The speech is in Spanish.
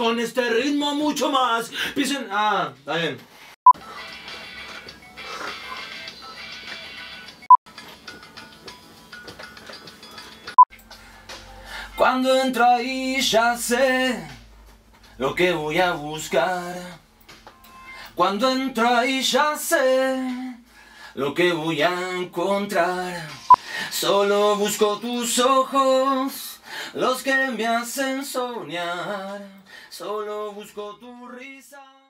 con este ritmo mucho más. Pisen. Ah, está bien. Cuando entro ahí ya sé lo que voy a buscar. Cuando entro ahí ya sé lo que voy a encontrar. Solo busco tus ojos, los que me hacen soñar. Solo busco tu risa.